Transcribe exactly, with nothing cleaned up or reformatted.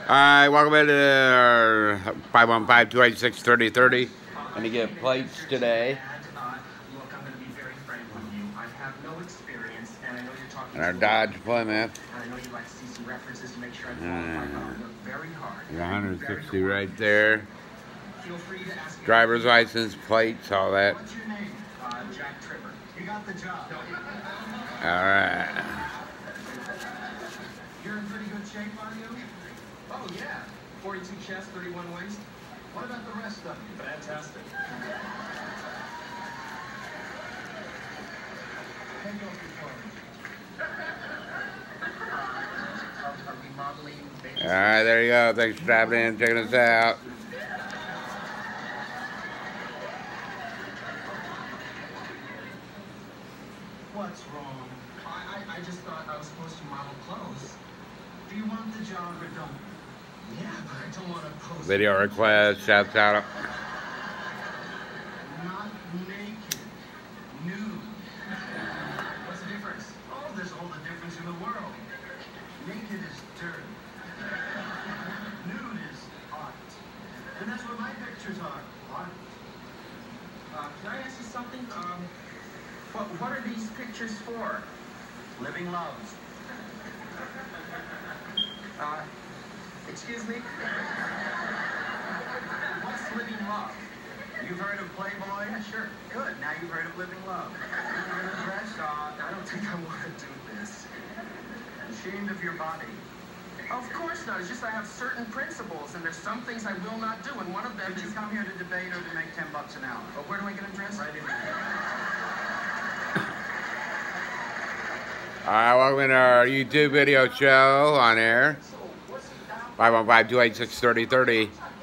Alright, welcome into uh, five one five, two eight six, three oh three oh. Gonna get plates today. And our Dodge Plymouth. Uh, one hundred sixty right there. Driver's license, plates, all that. Alright. You're in pretty good shape, are you? Oh, yeah. forty-two chest, thirty-one waist. What about the rest of you? Fantastic. Take off your clothes. Alright, there you go. Thanks for stopping in, checking us out. What's wrong? I, I, I just thought I was supposed to model clothes. Do you want the job or don't? Yeah, but I don't want to post. Video request, shouts out. Not naked. Nude. What's the difference? Oh, there's all the difference in the world. Naked is dirt. Nude is art. And that's what my pictures are. Art. Uh, can I ask you something? Um, what, what are these pictures for? Living loves. Uh, excuse me? What's living love? You've heard of Playboy? Yeah, sure. Good. Now you've heard of living love. Uh, I don't think I want to do this. Ashamed of your body? Of course not. It's just I have certain principles, and there's some things I will not do, and one of them Did is... you come here to debate or to make ten bucks an hour? Oh, where do I get undressed? Right in here. Alright, welcome to our YouTube video show on air. five one five, two eight six, three oh three oh.